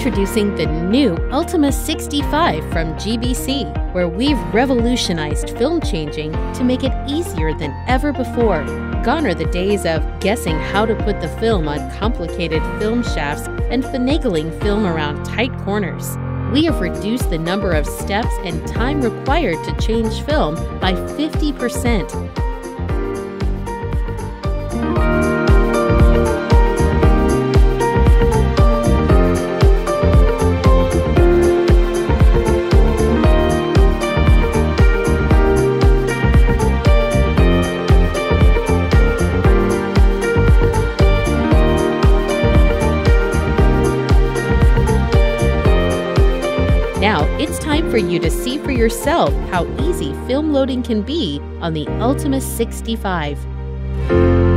Introducing the new Ultima 65 from GBC, where we've revolutionized film changing to make it easier than ever before. Gone are the days of guessing how to put the film on complicated film shafts and finagling film around tight corners. We have reduced the number of steps and time required to change film by 50%. Now, it's time for you to see for yourself how easy film loading can be on the Ultima 65.